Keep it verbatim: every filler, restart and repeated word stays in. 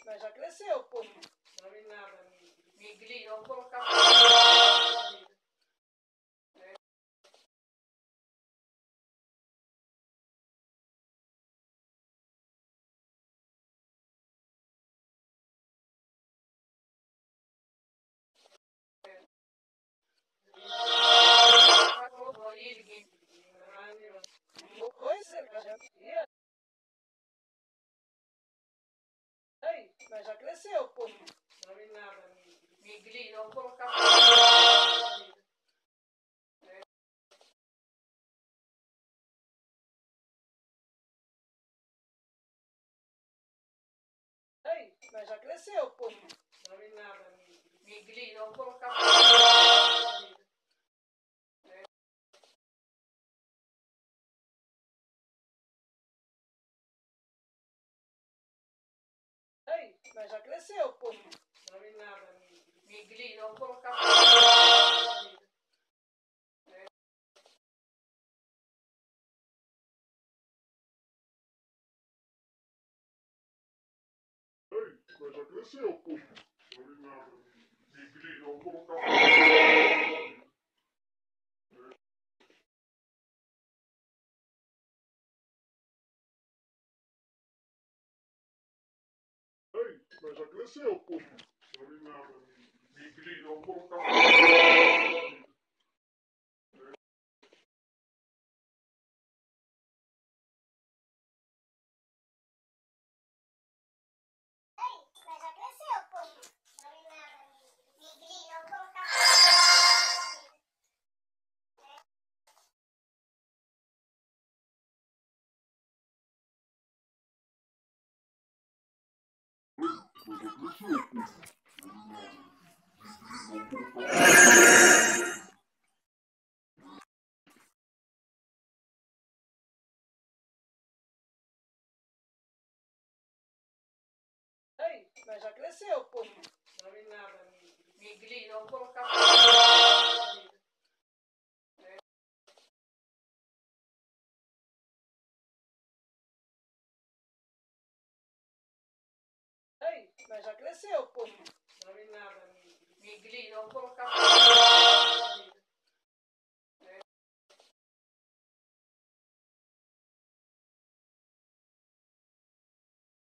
mas já cresceu, pô. Não vi nada, Migli, vamos colocar. Mas já cresceu, pô. Não vi nada, Migli, vamos colocar. Mas já cresceu, pô. Não vi nada, Migli, vamos colocar. Mas já cresceu, pô. Não vi nada, Migli, vamos colocar. Mas já cresceu, pô. Não vi nada. Migli, vamos colocar. Mas já cresceu, pô. Não vi nada. Migli, vamos colocar. Mas já cresceu, pô. Não vi nada. Migli, vamos colocar. Mas já cresceu, pô. Mas já cresceu, pô. não vi nada, Migli, vamos colocar. Mas já cresceu, pô.